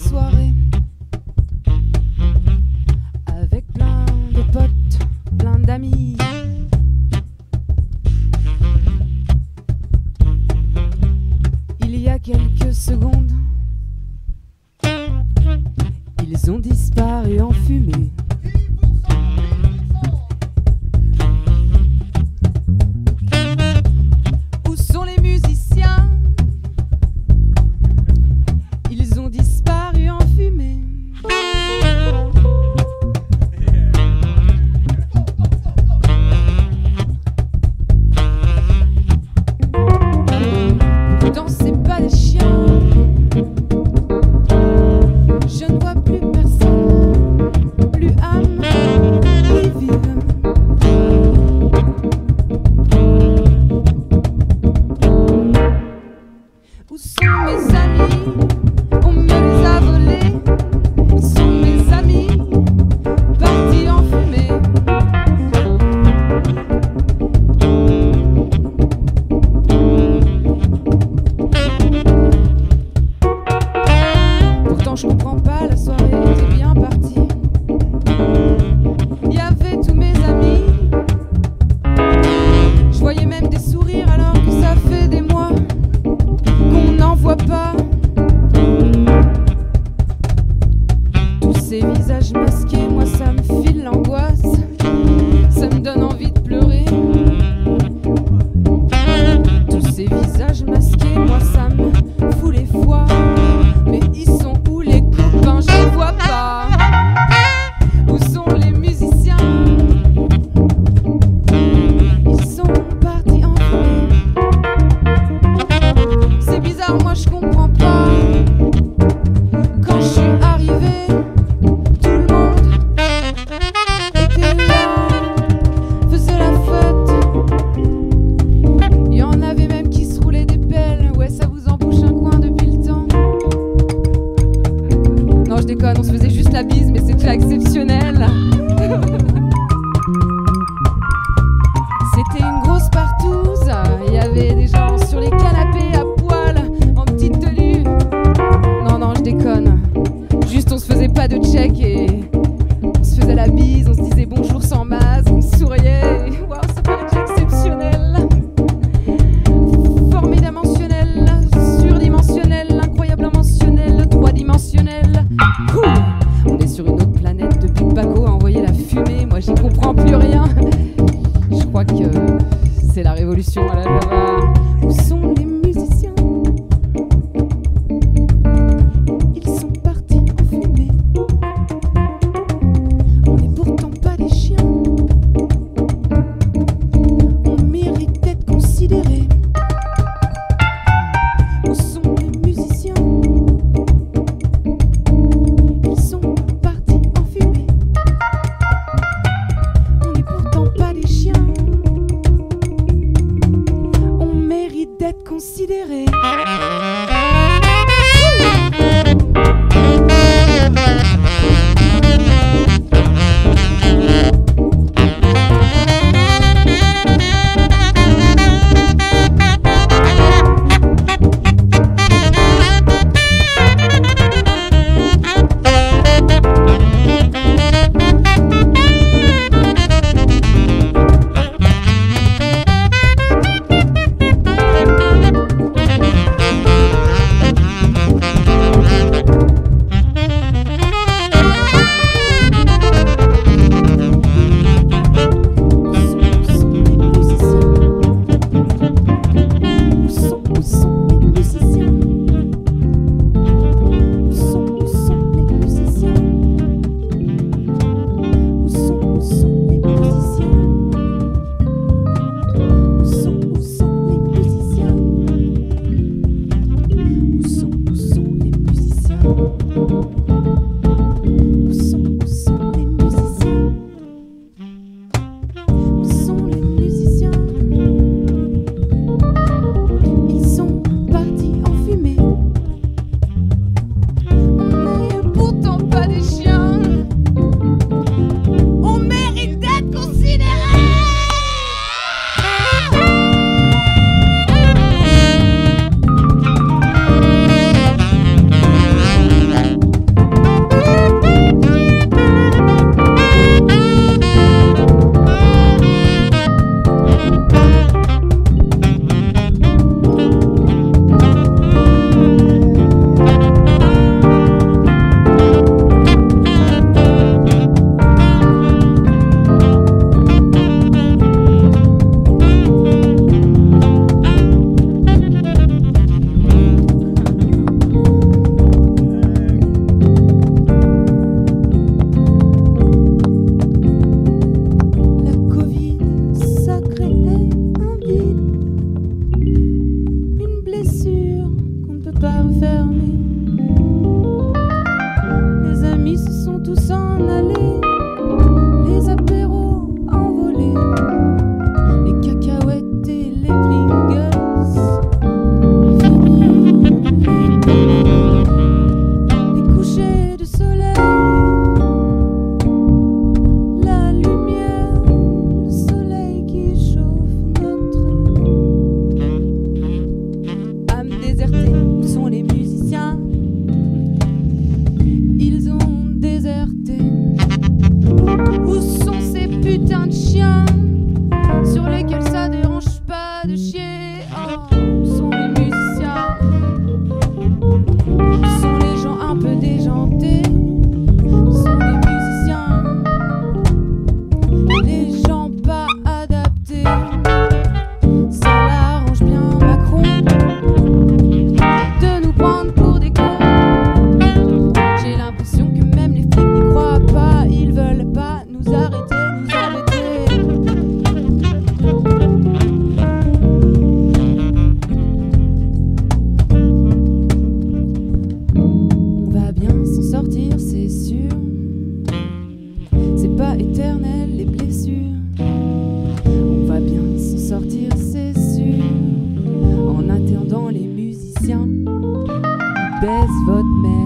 soirée avec plein de potes, plein d'amis. Il y a quelques secondes, ils ont disparu en fumée. Où sont les musiciens? Ils ont disparu en fumée. Pourtant c'est pas des chiens. Je ne vois plus personne, plus âme qui vive. Où sont mes amis? On me les a volés. Où sont mes amis? Partis en fumée. Pourtant je comprends pas, la soirée était bien partie. Il y avait tous mes amis. Je voyais même des sourires alors que ça fait des mois qu'on n'en voit pas. Tous ces visages masqués, moi ça me file l'angoisse. Ça me donne envie de pleurer. Tous ces visages masqués, moi ça me fout les foies. Mais ils sont où les copains? Je les vois pas. Où sont les musiciens? Ils sont partis en fumée. C'est bizarre, moi je comprends pas. Quand je suis arrivée, tout le monde était là, faisait la fête. Il y en avait même qui se roulaient des pelles. Ouais, ça vous embouche un coin depuis le temps. Non, je déconne, on se faisait juste la bise, mais c'était exceptionnel. C'était une grosse partouze. Il y avait des gens sur les canapés à poil, en petite tenue. Non, je déconne. Juste, on se faisait pas de check et on se faisait la bise, on se disait bonjour sans masque, on souriait. Waouh, ça paraît être exceptionnel. Formidabmentionnel, surdimensionnel, incroyable inmentionnel, trois-dimensionnel. Cool. On est sur une autre planète depuis que Paco a envoyé la fumée. Moi, j'y comprends plus rien. Je crois que c'est la révolution à la Java. Où sont les musiciens? Ils sont partis en fumée. On n'est pourtant pas des chiens. On mérite d'être considérés. Où sont les musiciens? Ils sont partis en fumée. On n'est pourtant pas des chiens. On mérite d'être considérés. entend les musiciens, ils baissent votre mère.